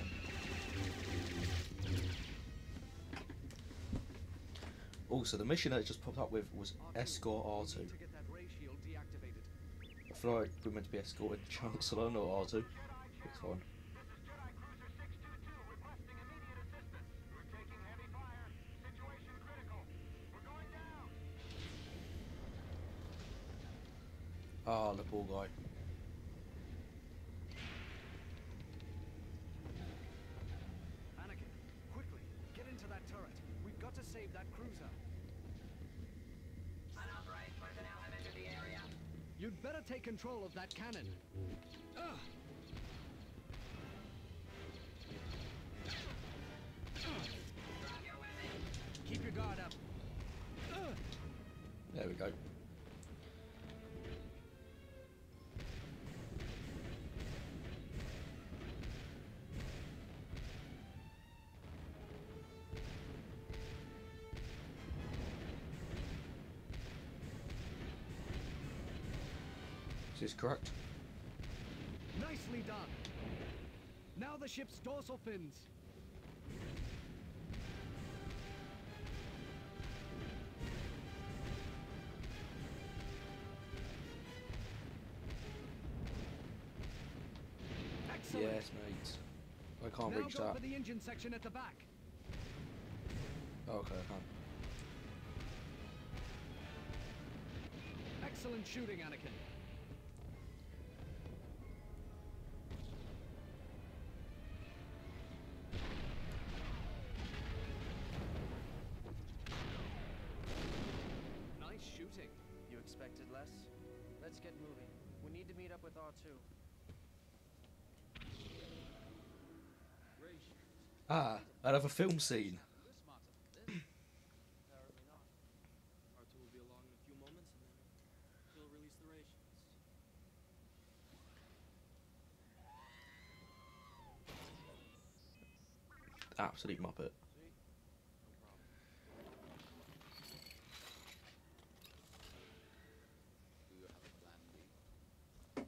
[SPEAKER 1] Also, the mission that it just popped up with was escort R two.
[SPEAKER 3] To get that ray shield deactivated.
[SPEAKER 1] I feel like we're meant to be escorting Chancellor, not R two. It's fine. Ah, the poor guy.
[SPEAKER 3] Anakin, quickly, get into that turret. We've got to save that cruiser.
[SPEAKER 5] Unauthorized personnel have entered the area.
[SPEAKER 3] You'd better take control of that cannon. Ugh.
[SPEAKER 5] Drop your weapon.
[SPEAKER 3] Keep your guard up. Ugh.
[SPEAKER 1] There we go. Is this correct?
[SPEAKER 3] Nicely done. Now the ship's dorsal fins. Excellent.
[SPEAKER 1] Yes, mate. I can't
[SPEAKER 3] now
[SPEAKER 1] reach
[SPEAKER 3] go
[SPEAKER 1] that.
[SPEAKER 3] for the engine section at the back.
[SPEAKER 1] Oh, okay, I can't.
[SPEAKER 3] Excellent shooting, Anakin. Nice shooting.
[SPEAKER 4] You expected less? Let's get moving. We need to meet up with R two.
[SPEAKER 1] Ah, another film scene.
[SPEAKER 8] Apparently not. R two will be along in a few moments, and then he'll release the rations.
[SPEAKER 1] Absolute muppet.
[SPEAKER 8] See? No problem. Do you have a plan B?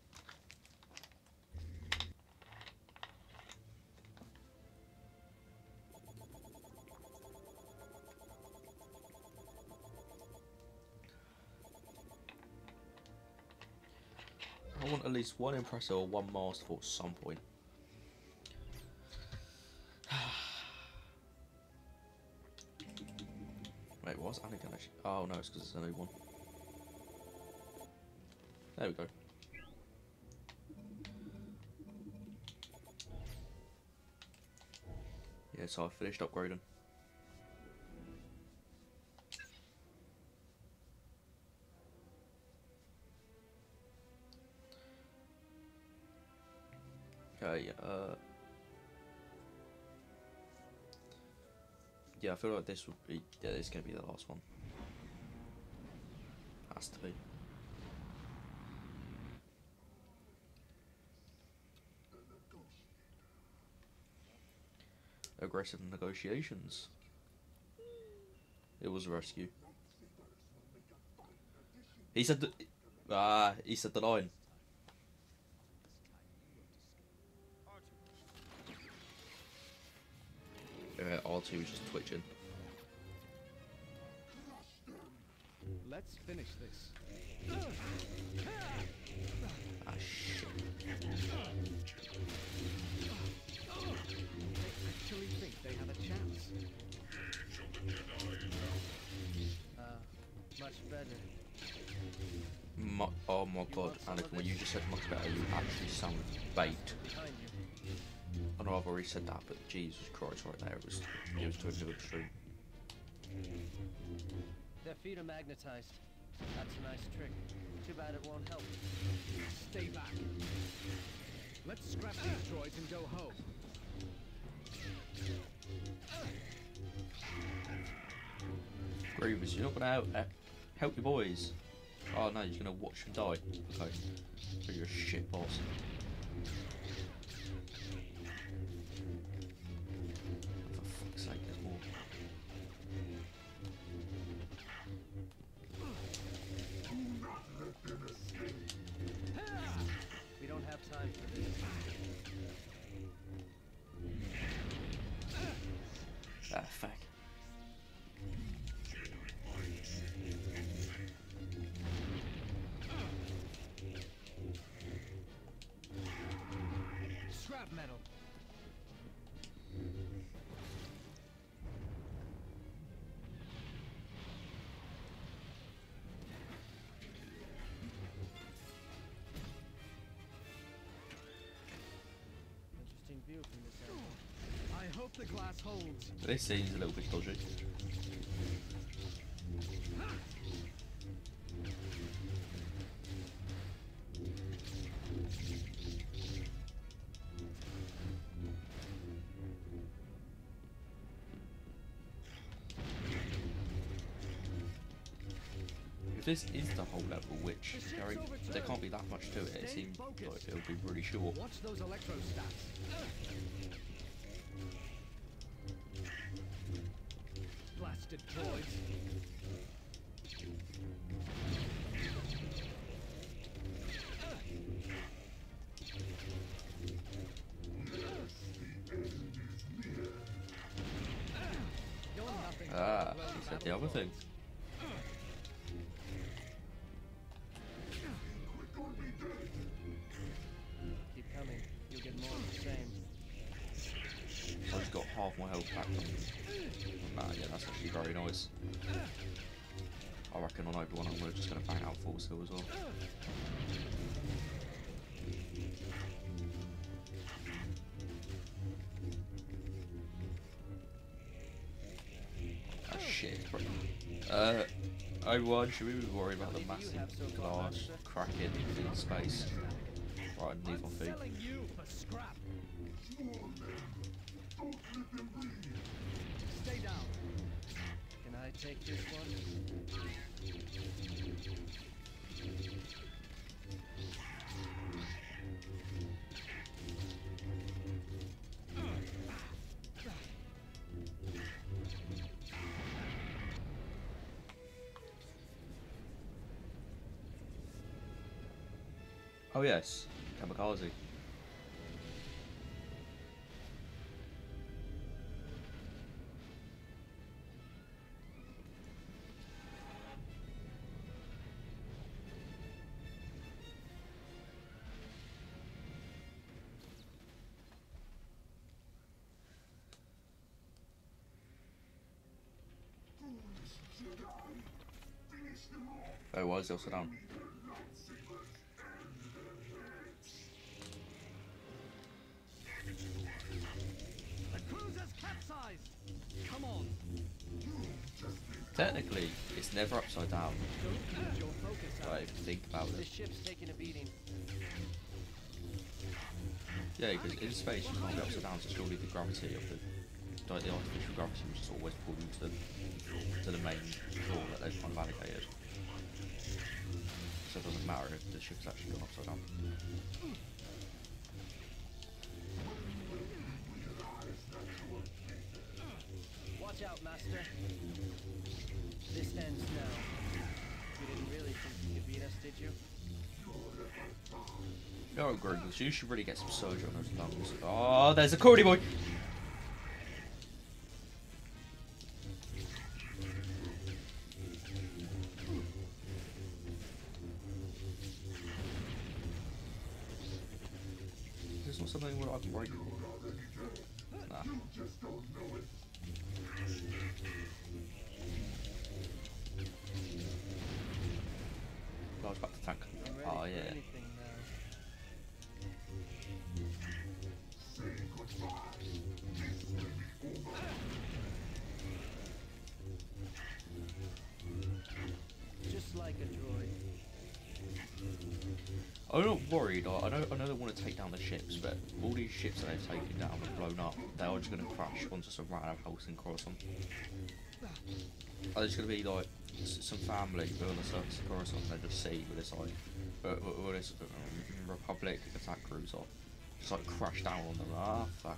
[SPEAKER 1] I want at least one impressor or one masterful at some point. Wait, what's Anakin actually? Oh no, it's because it's a new one. There we go. Yeah, so I finished upgrading. Okay, uh... yeah, I feel like this would be, yeah, this is going to be the last one. Has to be. aggressive negotiations. It was a rescue. He said the ah. He said the line. Yeah, R two was just twitching.
[SPEAKER 3] Let's finish this.
[SPEAKER 1] Ah shit.
[SPEAKER 3] They actually think they have a chance.
[SPEAKER 4] Uh, much better.
[SPEAKER 1] My, oh my god, Anakin, when you just said much better, you actually sound baked.
[SPEAKER 4] Behind you.
[SPEAKER 1] I know I've already said that, but Jesus Christ, right there, it was, it was to a new extreme.
[SPEAKER 4] Their feet are magnetized. That's a nice trick. Too bad it won't help.
[SPEAKER 3] Stay back. Let's scrap these droids and go home.
[SPEAKER 1] Grievous, you're not gonna help, uh, help your boys. Oh no, you're gonna watch them die. Okay, so you're a shit boss. For fuck's sake, there's more.
[SPEAKER 4] We don't have time for this.
[SPEAKER 1] Ah, fuck.
[SPEAKER 3] Scrap metal.
[SPEAKER 4] Interesting view from this angle.
[SPEAKER 3] I hope the glass holds.
[SPEAKER 1] This seems a little bit dodgy. If this is the whole level, which there, ain't- there can't be that much to it, it seems like it'll be really short.
[SPEAKER 3] Watch those electrostats. Blasted droids. You're nothing but a
[SPEAKER 1] Ah,
[SPEAKER 3] bloody
[SPEAKER 1] he said the
[SPEAKER 3] battle
[SPEAKER 1] other thing.
[SPEAKER 3] droid.
[SPEAKER 4] Keep coming. You'll get more of the same.
[SPEAKER 1] I just got half my health back from Ah, yeah, that's actually very nice. I reckon on Obi-Wan I'm just going to bang out Force Hill as well. Ah, shit. Uh, Obi-Wan, should we be worried about the massive glass cracking in space right underneath our
[SPEAKER 3] I'm
[SPEAKER 1] feet?
[SPEAKER 3] selling you for scrap. Stay down.
[SPEAKER 4] Can I take this one?
[SPEAKER 1] Oh yes, Kamikaze. Oh, why is it also down?
[SPEAKER 3] The cruiser's capsized. Come on.
[SPEAKER 1] Technically, it's never upside down.
[SPEAKER 3] Don't lose your focus out.
[SPEAKER 1] Like, if you think about
[SPEAKER 4] This
[SPEAKER 1] it.
[SPEAKER 4] ship's taking a beating.
[SPEAKER 1] Yeah, because in space you can't be upside down, so surely the gravity of the, like the artificial gravity will just always pull you to the, to the main floor that they've kind of allocated. So it doesn't matter if the ship's actually gone upside down.
[SPEAKER 4] Watch out, Master. This ends now. You didn't really think you could beat us, did you?
[SPEAKER 1] No, Gringles, you should really get some surgery on those lungs. Oh, there's a Cordy boy! Is this not something where I can break? Nah. I was about to tank.
[SPEAKER 4] I'm ready
[SPEAKER 1] Oh,
[SPEAKER 4] for
[SPEAKER 1] yeah.
[SPEAKER 4] anything now. Just like a droid.
[SPEAKER 1] I'm not worried. I I know, I know they want to take down the ships, but all these ships that they've taken down and blown up, they are just going to crash onto some random house in Coruscant. Are just going to be like s- some family who are on the surface of Coruscant they just see with this like, uh, uh, with this um, Republic attack cruiser, just like crash down on them. Ah, fuck.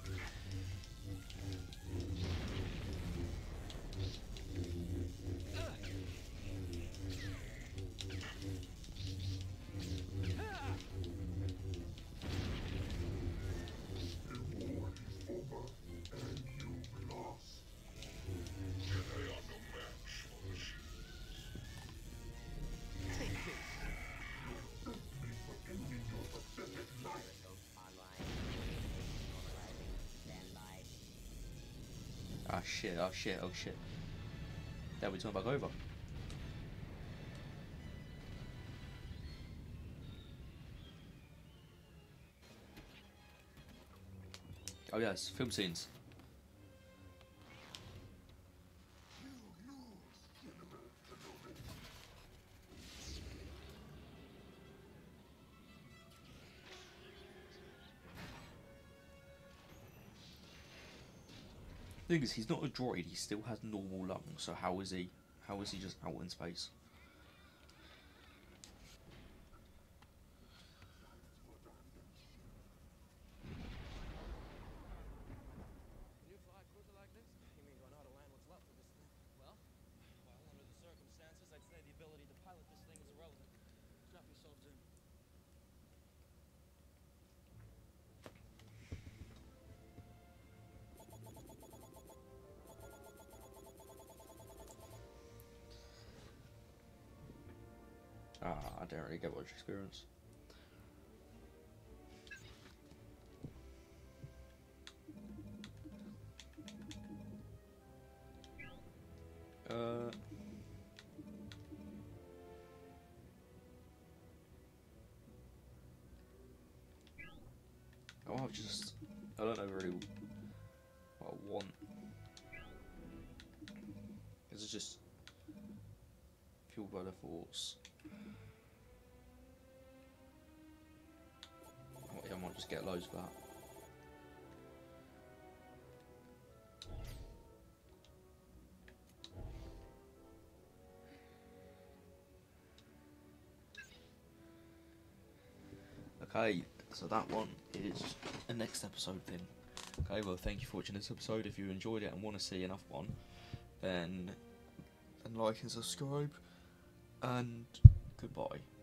[SPEAKER 1] Ah shit, oh shit, oh shit. There we turn back over. Oh yes, film scenes. The thing is, he's not a droid, he still has normal lungs, so how is he, how is he just out in space?
[SPEAKER 8] Can you fly a cruiser like this? You mean do I know how to land what's left of this thing? Well, well, under the circumstances, I'd say the ability to pilot this thing is irrelevant. Strap yourselves in.
[SPEAKER 1] Ah, I don't really get much experience. Uh... Oh, I've just... I don't know really what I want. Is it just... fueled by the Force? Oh, yeah, I might just get loads of that. Okay, so that one is a next episode thing. Okay, well thank you for watching this episode. If you enjoyed it and want to see another one, then, then like and subscribe, and goodbye.